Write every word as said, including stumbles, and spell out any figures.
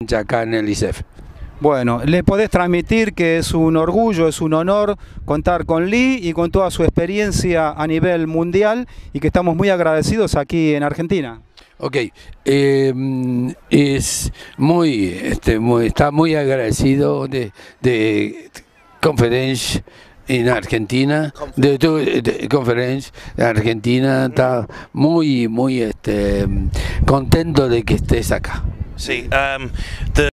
acá en el I S E F. Bueno, le podés transmitir que es un orgullo, es un honor contar con Lee y con toda su experiencia a nivel mundial y que estamos muy agradecidos aquí en Argentina. Ok, eh, es muy, este, muy, está muy agradecido de, de conferencia en Argentina, de tu de, conferencia en Argentina, está muy, muy este, contento de que estés acá. Sí, um, the